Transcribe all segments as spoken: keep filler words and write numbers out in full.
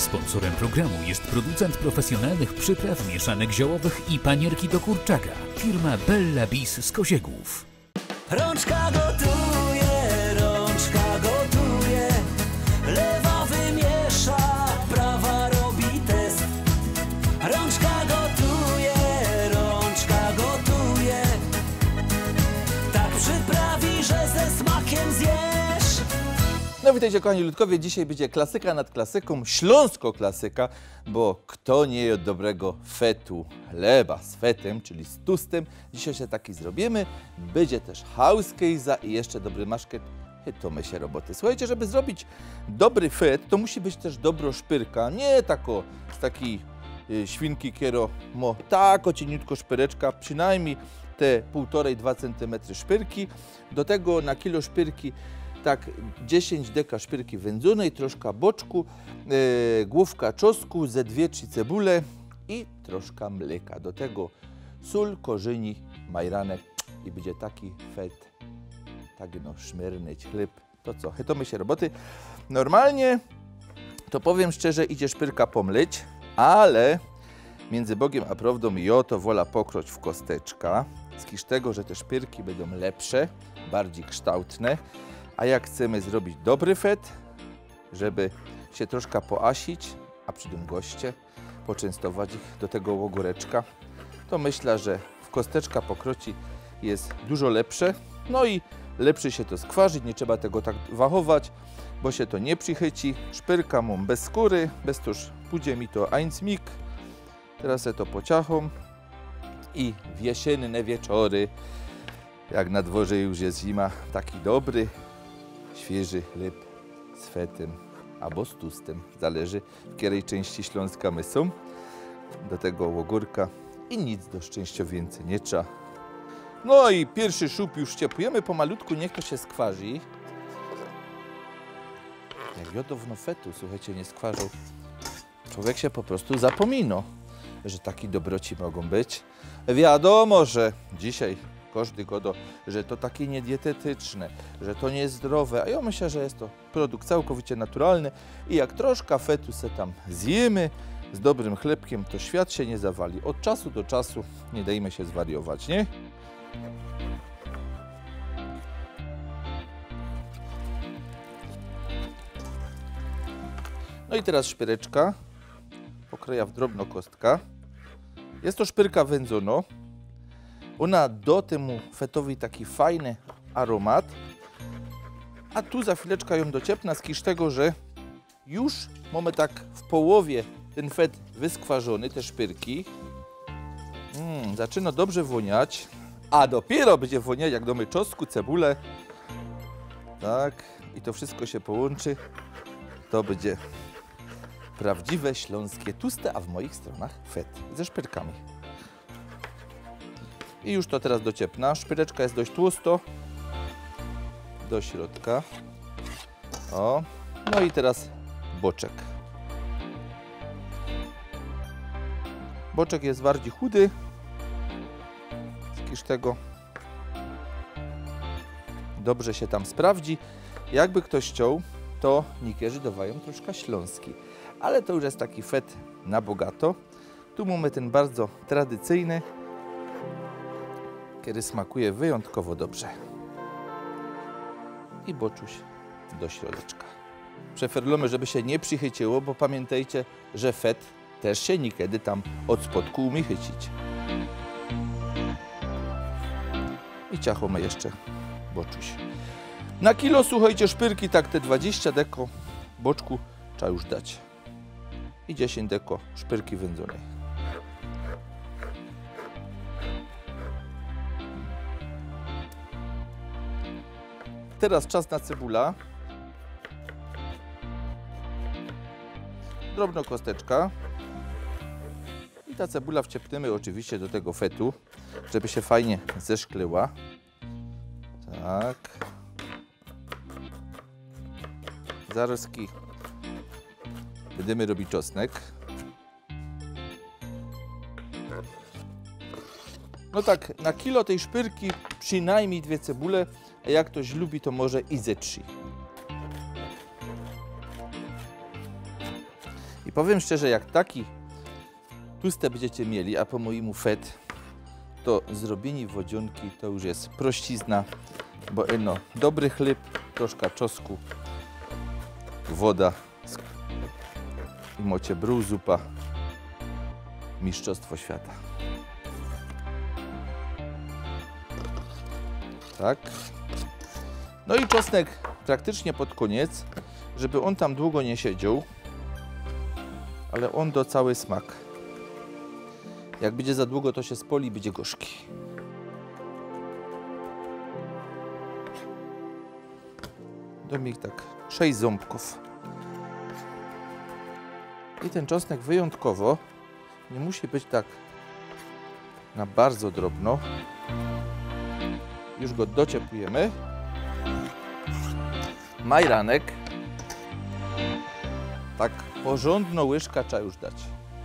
Sponsorem programu jest producent profesjonalnych przypraw mieszanek ziołowych i panierki do kurczaka. Firma Bella Bis z Koziegłów. Rączka gotuje, rączka gotuje, lewa wymiesza, prawa robi test. Rączka gotuje, rączka gotuje, tak przyprawi, że ze smakiem zjesz. No witajcie kochani ludkowie, dzisiaj będzie klasyka nad klasyką, śląsko klasyka, bo kto nie je od dobrego fetu, chleba z fetem, czyli z tustem, dzisiaj się taki zrobimy. Będzie też hauskejza i jeszcze dobry maszket, to my się roboty. Słuchajcie, żeby zrobić dobry fet, to musi być też dobro szpyrka, nie tako z takiej y, świnki kiero, mo tako cieniutko szpyreczka, przynajmniej te półtorej do dwóch centymetrów szpyrki, do tego na kilo szpyrki tak dziesięć deka szpyrki wędzonej, troszkę boczku, yy, główka czosnku, ze dwie, trzy cebule i troszkę mleka. Do tego sól, korzeni, majranek i będzie taki fet, tak no szmyrnyć chleb. To co, to my się roboty. Normalnie, to powiem szczerze, idzie szpyrka pomleć, ale między Bogiem a prawdą i o to wola pokroć w kosteczka, z tego, że te szpyrki będą lepsze, bardziej kształtne. A jak chcemy zrobić dobry fet, żeby się troszkę poasić, a przy tym goście, poczęstować ich do tego ogóreczka, to myślę, że w kosteczka pokroci jest dużo lepsze. No i lepszy się to skwarzyć, nie trzeba tego tak wachować, bo się to nie przychyci. Szpyrka mam bez skóry, bez tuż pójdzie mi to eins mig. Teraz ja to pociachom i w jesienne wieczory, jak na dworze już jest zima, taki dobry, świeży chleb z fetem albo z tustem, zależy w której części Śląska my są. Do tego ogórka i nic do szczęścia więcej nie trzeba. No i pierwszy szup już ciepujemy pomalutku, niech to się skwarzy. Jak jodowno fetu, słuchajcie, nie skwarzą, człowiek się po prostu zapomina, że takie dobroci mogą być. Wiadomo, że dzisiaj każdy godo, że to takie niedietetyczne, że to niezdrowe, a ja myślę, że jest to produkt całkowicie naturalny i jak troszkę fetu se tam zjemy z dobrym chlebkiem, to świat się nie zawali. Od czasu do czasu nie dajmy się zwariować, nie? No i teraz szpyreczka, pokroja w drobno kostka. Jest to szpyrka wędzona. Ona do temu fetowi taki fajny aromat, a tu za chwileczkę ją dociepna z tego, że już mamy tak w połowie ten fet wyskwarzony, te szpyrki. Mm, zaczyna dobrze woniać, a dopiero będzie woniać jak domy czosnku, cebulę. Tak, i to wszystko się połączy, to będzie prawdziwe śląskie tuste, a w moich stronach fet ze szpyrkami. I już to teraz dociepna. Szpyreczka jest dość tłusto. Do środka. O. No i teraz boczek. Boczek jest bardziej chudy. Z tego dobrze się tam sprawdzi. Jakby ktoś chciał, to nikierzy dowają troszkę śląski. Ale to już jest taki fet na bogato. Tu mamy ten bardzo tradycyjny, który smakuje wyjątkowo dobrze. I boczuś do środeczka. Preferujemy, żeby się nie przychyciło, bo pamiętajcie, że fet też się niekiedy tam od spodku umie chycić. I ciachamy jeszcze boczuś. Na kilo, słuchajcie, szpyrki, tak te dwadzieścia deko boczku trzeba już dać. I dziesięć deko szpyrki wędzonej. Teraz czas na cebula. Drobno kosteczka. I ta cebula wciepniemy oczywiście do tego fetu, żeby się fajnie zeszklyła. Tak. Zarazki będziemy robić czosnek. No tak, na kilo tej szpyrki przynajmniej dwie cebule, a jak ktoś lubi, to może i ze trzy. I powiem szczerze, jak taki tłuste będziecie mieli, a po mojemu fet, to zrobienie wodzionki to już jest prościzna, bo no, dobry chleb, troszkę czosnku, woda i mocie brów, zupa, mistrzostwo świata. Tak. No i czosnek praktycznie pod koniec, żeby on tam długo nie siedział, ale on do cały smak. Jak będzie za długo, to się spoli, będzie gorzki. Dam ich tak sześć ząbków. I ten czosnek wyjątkowo nie musi być tak na bardzo drobno. Już go docieplujemy. Majranek. Tak porządną łyżkę trzeba już dać.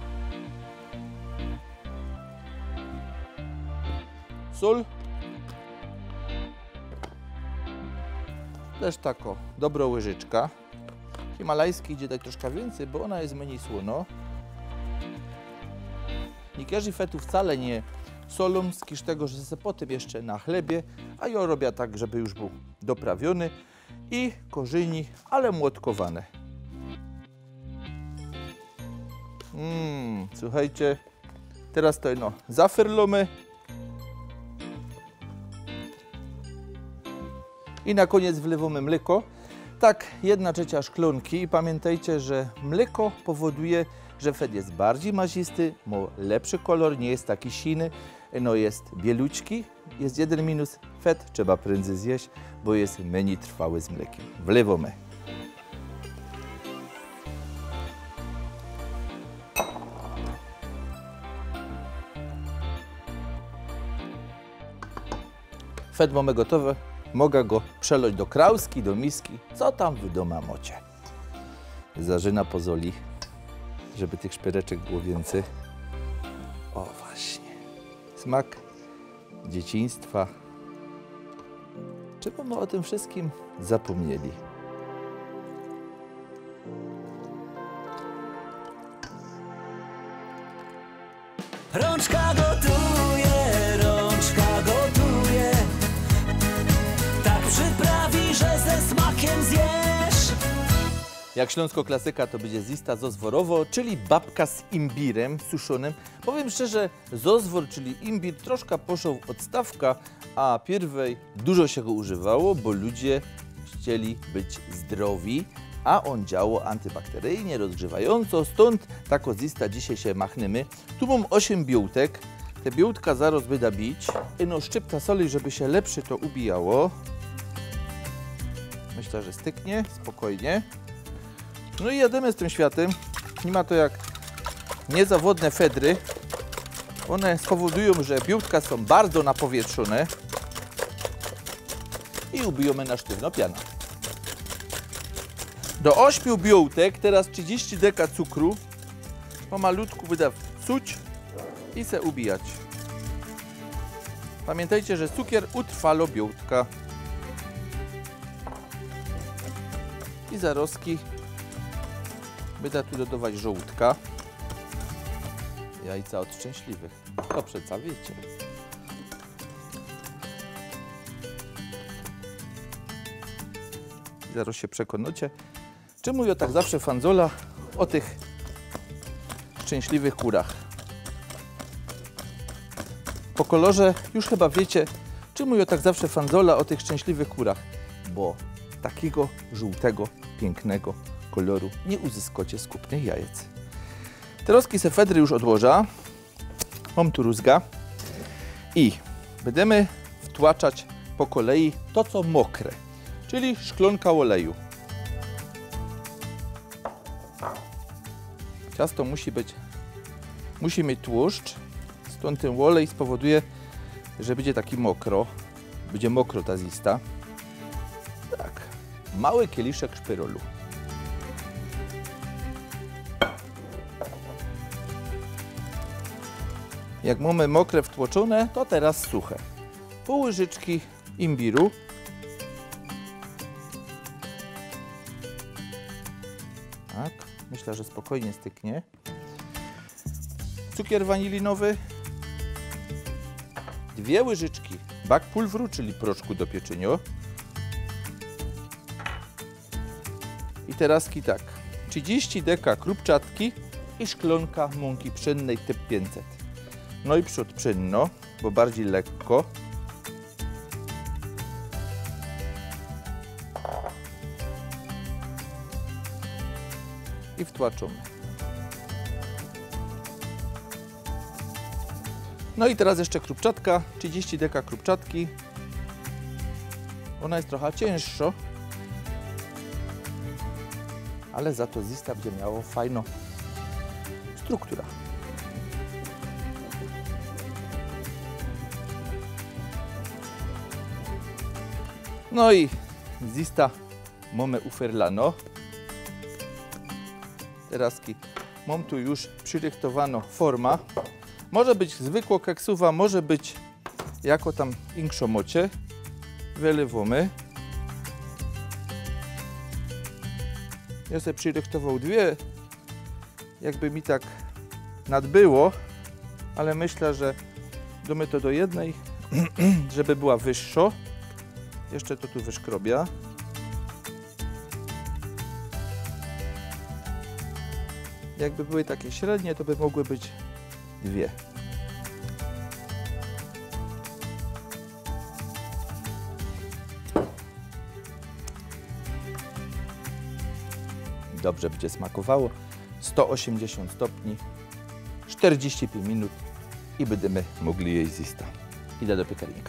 Sól. Też tako dobra łyżeczka. Himalajski idzie dać troszkę więcej, bo ona jest mniej słono. Niektórzy fetu wcale nie solą, z tego, że se potem jeszcze na chlebie, a ja robię tak, żeby już był doprawiony i korzeni, ale młotkowane. Mmm, słuchajcie, teraz to no, zaferlamy. I na koniec wlewamy mleko. Tak, jedna trzecia szklonki i pamiętajcie, że mleko powoduje, że fet jest bardziej mazisty, ma lepszy kolor, nie jest taki siny, no jest bieluczki. Jest jeden minus, fet trzeba prędzej zjeść, bo jest mniej trwały z mlekiem. Wlewamy. Fet mamy gotowy. Mogę go przelać do krauski, do miski, co tam wy doma macie. Zarzyna pozoli, żeby tych szpyreczek było więcej. O właśnie, smak dzieciństwa. Czemu my o tym wszystkim zapomnieli? Rączka gotuje, rączka gotuje. Tak przyprawi, że ze smakiem zjesz. Jak śląsko klasyka, to będzie zista zozworowo, czyli babka z imbirem suszonym. Powiem szczerze, zozwor, czyli imbir, troszkę poszło w odstawka, a pierwej dużo się go używało, bo ludzie chcieli być zdrowi, a on działał antybakteryjnie, rozgrzewająco, stąd tako zista dzisiaj się machnemy. Tu mam osiem białtek, te białtka zaraz będę bić. No szczypta soli, żeby się lepsze to ubijało. Myślę, że styknie, spokojnie. No i jademy z tym światem. Nie ma to jak niezawodne fedry. One spowodują, że białka są bardzo napowietrzone i ubijemy na sztywno piana. Do ośmiu białtek teraz trzydzieści deka cukru. Pomalutku będę wsuć i se ubijać. Pamiętajcie, że cukier utrwala białka. I zaroski będę tu dodawać żołądka. Jajca od szczęśliwych. To przeca wiecie. Zaraz się przekonacie, czemu ja tak zawsze fanzola o tych szczęśliwych kurach. Po kolorze już chyba wiecie, czemu ja tak zawsze fanzola o tych szczęśliwych kurach. Bo takiego żółtego, pięknego koloru nie uzyskacie z kupnych jajec. Teraz se fedry już odłożę. Mam tu rózga. I będziemy wtłaczać po kolei to, co mokre, czyli szklonka oleju. Ciasto musi być, musi mieć tłuszcz, stąd ten olej spowoduje, że będzie taki mokro, będzie mokro ta zista. Tak, mały kieliszek szpyrolu. Jak mamy mokre wtłoczone, to teraz suche. Pół łyżeczki imbiru. Tak, myślę, że spokojnie styknie. Cukier wanilinowy. Dwie łyżeczki backpulveru, czyli proszku do pieczenia. I teraz tak, trzydzieści deka krupczatki i szklonka mąki pszennej typ pięćset. No i przód pszenno, bo bardziej lekko. I wtłaczamy. No i teraz jeszcze krupczatka, trzydzieści deka krupczatki. Ona jest trochę cięższa, ale za to zista będzie miało fajną strukturę. No i zista mamy uferlano. Teraz mam tu już przyrychtowaną forma. Może być zwykła keksuwa, może być jako tam inkszomocie. Wylewamy. Ja sobie przyrychtował dwie, jakby mi tak nadbyło, ale myślę, że damy to do jednej, żeby była wyższa. Jeszcze to tu wyszkrobia. Jakby były takie średnie, to by mogły być dwie. Dobrze będzie smakowało. sto osiemdziesiąt stopni, czterdzieści pięć minut i będziemy mogli jeść zista. Idę do piekarnika.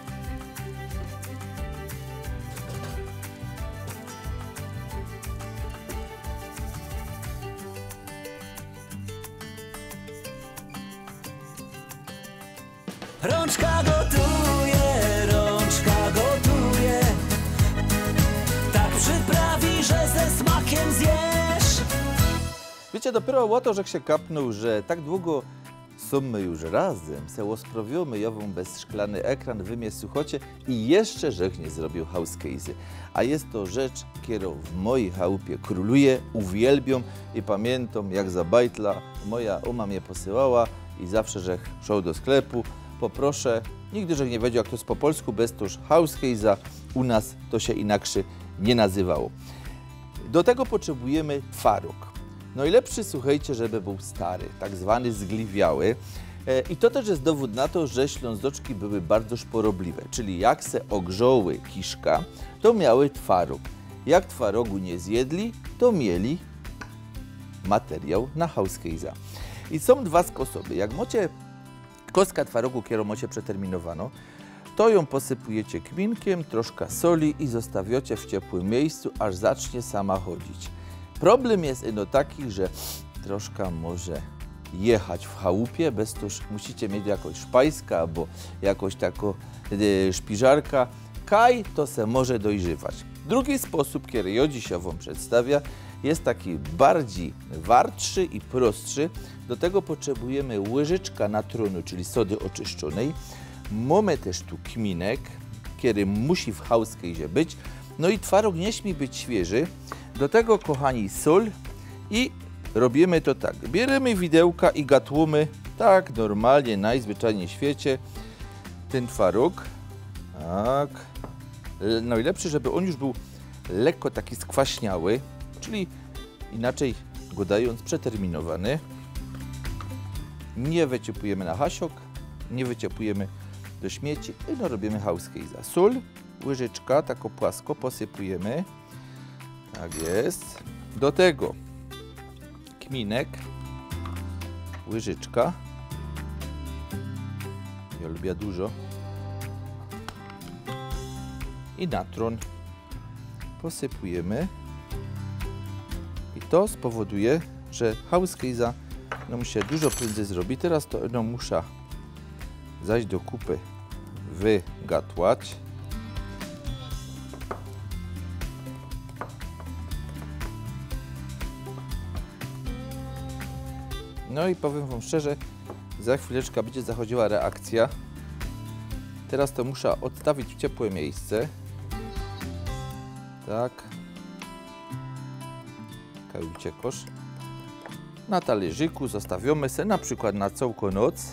Rączka gotuje, rączka gotuje. Tak przyprawi, że ze smakiem zjesz. Wiecie, dopiero o to, że się kapnął, że tak długo są my już razem, se osprawiamy jową bez szklany ekran, wymie słuchocie i jeszcze żech nie zrobił house case'y. A jest to rzecz, którą w mojej chałupie króluje, uwielbiam i pamiętam, jak za bajtla moja uma mnie posyłała i zawsze żech szedł do sklepu. Poproszę, nigdy żech nie wiedział, jak to jest po polsku, bez toż house case'a, u nas to się inaczej nie nazywało. Do tego potrzebujemy twaróg. No i lepszy, słuchajcie, żeby był stary, tak zwany zgliwiały. E, I to też jest dowód na to, że ślązoczki były bardzo szporobliwe, czyli jak se ogrzały kiszka, to miały twaróg. Jak twarogu nie zjedli, to mieli materiał na house case'a. I są dwa sposoby. Jak macie kostkę twarogu, którą macie przeterminowano, to ją posypujecie kminkiem, troszkę soli i zostawiacie w ciepłym miejscu, aż zacznie sama chodzić. Problem jest ino taki, że troszkę może jechać w chałupie, bez to musicie mieć jakąś szpajskę albo jakąś taką e, szpiżarka. Kaj to se może dojrzywać. Drugi sposób, który ja dzisiaj wam przedstawia, jest taki bardziej wartszy i prostszy. Do tego potrzebujemy łyżeczka natronu, czyli sody oczyszczonej. Mamy też tu kminek, który musi w house case'ie być. No i twaróg nie śmi być świeży. Do tego, kochani, sól i robimy to tak. Bierzemy widełka i gatłamy tak normalnie, najzwyczajniej w świecie ten twaróg. Tak. Najlepszy, żeby on już był lekko taki skwaśniały, czyli inaczej go dając przeterminowany. Nie wyciepujemy na hasiok, nie wyciepujemy do śmieci i no robimy house case'a. Sól, łyżeczka, taką płasko posypujemy. Tak jest. Do tego kminek, łyżeczka. Ja lubię dużo. I natron posypujemy. I to spowoduje, że house case'a no, muszę dużo prędzej zrobić. Teraz to no, muszę zajść do kupy, wygatłać. No i powiem wam szczerze, za chwileczkę będzie zachodziła reakcja. Teraz to muszę odstawić w ciepłe miejsce. Tak. Kaj uciekasz. na talerzyku zostawiamy se na przykład na całą noc.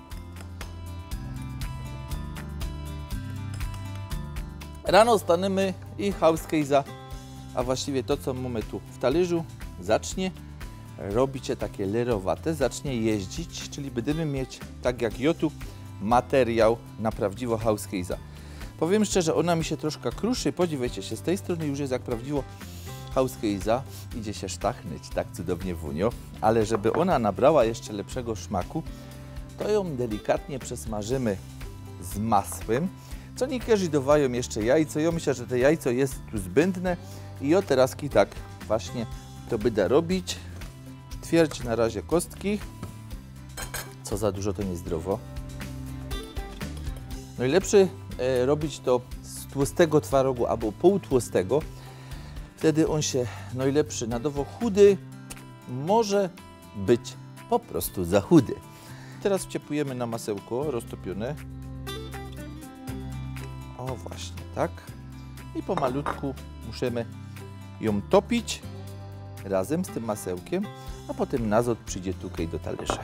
Rano staniemy i hauskejza, a właściwie to, co mamy tu w talerzu, zacznie robić się takie lerowate, zacznie jeździć, czyli będziemy mieć, tak jak jotu, materiał na prawdziwo hauskejza. Powiem szczerze, ona mi się troszkę kruszy, podziwiajcie się, z tej strony już jest jak prawdziwo hauskejza, idzie się sztachnyć, tak cudownie wunio, ale żeby ona nabrała jeszcze lepszego szmaku, to ją delikatnie przesmażymy z masłem, co niektórzy dodają jeszcze jajco. Ja myślę, że to jajco jest tu zbędne i o teraski tak właśnie to będę robić. Twierdzić na razie kostki, co za dużo to niezdrowo. Najlepszy e, robić to z tłustego twarogu albo półtłustego. Wtedy on się najlepszy nadowo chudy, może być po prostu za chudy. Teraz wciepujemy na masełko roztopione. O właśnie, tak. I pomalutku musimy ją topić razem z tym masełkiem, a potem nazot przyjdzie tutaj do talerza.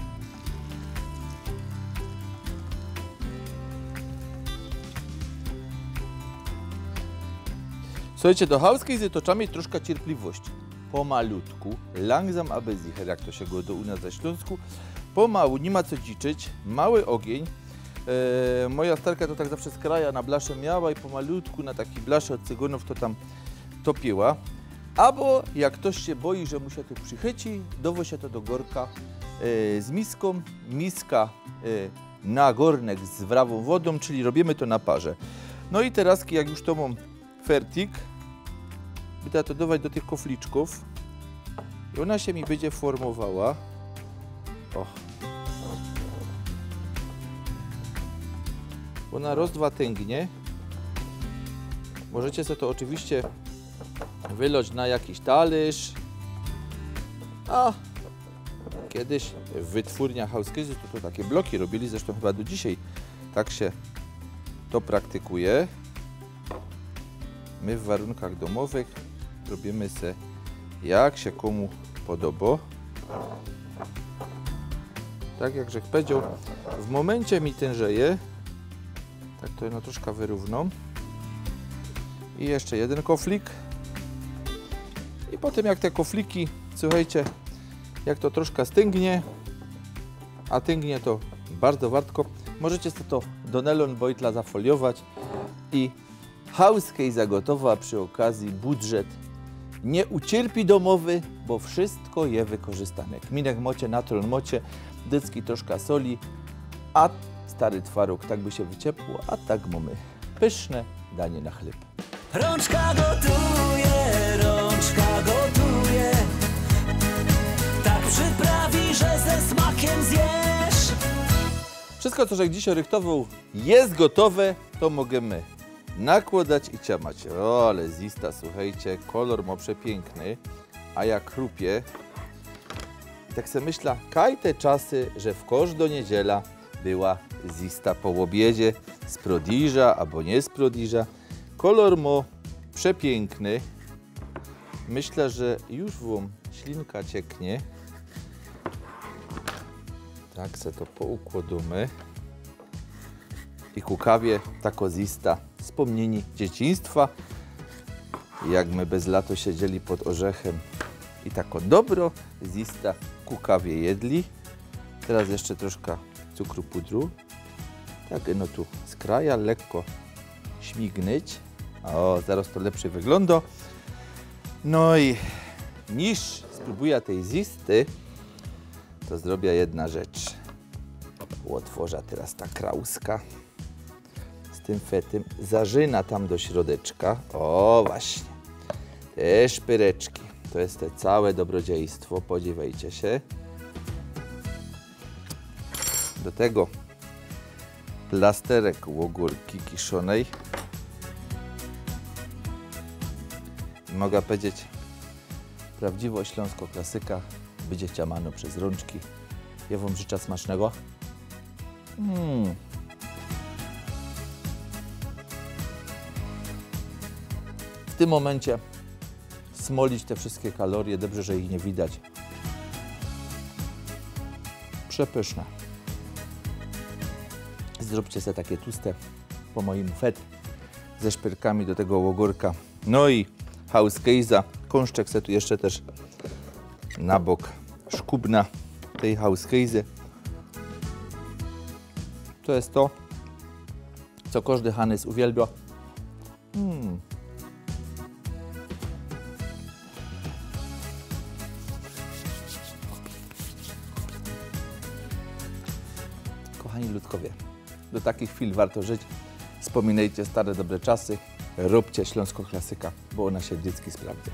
Słuchajcie, do hauskejzy to trzeba mieć troszkę cierpliwości. Pomalutku, langsam aby sicher, jak to się go do u nas ze Śląsku. Pomału, nie ma co dziczyć, mały ogień. E, moja starka to tak zawsze z kraja na blasze miała i pomalutku na taki blasze od cygonów to tam topiła. Albo jak ktoś się boi, że mu się to przychyci, dowo się to do gorka e, z miską. Miska e, na gornek z wrawą wodą, czyli robimy to na parze. No i teraz, jak już to mam fertik, będę to dawać do tych kofliczków i ona się mi będzie formowała. O. Ona roz dwa tęgnie. Możecie sobie to oczywiście wylać na jakiś talerz. A kiedyś w wytwórniach hauskejzy to, to takie bloki robili, zresztą chyba do dzisiaj tak się to praktykuje. My w warunkach domowych robimy se jak się komu podoba. Tak jak żech powiedział, w momencie mi tężeje, tak to no troszkę wyrówną. I jeszcze jeden koflik. I potem jak te kofliki, słuchajcie, jak to troszkę stygnie, a tęgnie to bardzo wartko, możecie sobie to do nylon bojtla zafoliować i hauskejza gotowa, a przy okazji budżet nie ucierpi domowy, bo wszystko je wykorzystane. Kminek mocie, natron mocie, dycki troszkę soli, a stary twaróg tak by się wyciepło, a tak mamy pyszne danie na chleb. Rączka gotuje, rączka gotuje, tak przyprawi, że ze smakiem zjesz. Wszystko, co żech dzisiaj rychtował, jest gotowe, to możemy nakładać i ciamać. O, ale zista, słuchajcie, kolor ma przepiękny, a jak chrupie. Tak se myśla, kaj te czasy, że w każdą niedziela była zista po obiedzie z prodiża albo nie z prodiża. Kolor ma przepiękny. Myślę, że już wam ślinka cieknie. Tak se to poukładamy. I ku kawie tako zista wspomnieni dzieciństwa. Jak my bez lato siedzieli pod orzechem i tako dobro zista ku kawie jedli. Teraz jeszcze troszkę cukru pudru. Tak, no tu z kraja lekko śmignyć. O, zaraz to lepsze wygląda. No i niż spróbuję tej zisty, to zrobię jedna rzecz. Otworzę teraz ta krauska z tym fetem. Zarzyna tam do środeczka. O, właśnie. Te szpyreczki. To jest te całe dobrodziejstwo. Podziwiajcie się. Do tego plasterek łogórki kiszonej. Mogę powiedzieć, prawdziwo śląsko klasyka będzie ciamano przez rączki. Ja wam życzę smacznego. Mm. W tym momencie smolić te wszystkie kalorie, dobrze, że ich nie widać. przepyszne. Zróbcie sobie takie tłuste po moim fet ze szpyrkami do tego łogórka. No i house case'a. Kąszczek se tu jeszcze też na bok szkubna tej house case'y. To jest to, co każdy Hanys uwielbia. Mm. Kochani ludkowie, do takich chwil warto żyć. Wspominajcie stare dobre czasy. Róbcie śląską klasyka, bo ona się dziecki sprawdza.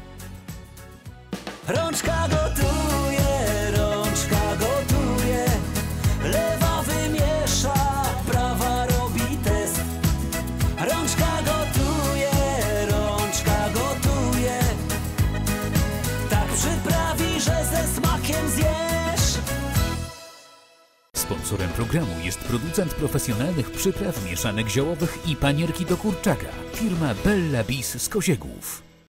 Rączka gotuje, rączka gotuje, lewa wymiesza, prawa robi test. Rączka gotuje, rączka gotuje, tak przyprawi, że ze smakiem zjesz. Sponsorem programu jest producent profesjonalnych przypraw mieszanek ziołowych i panierki do kurczaka. Firma Bella Bis z Koziegłów.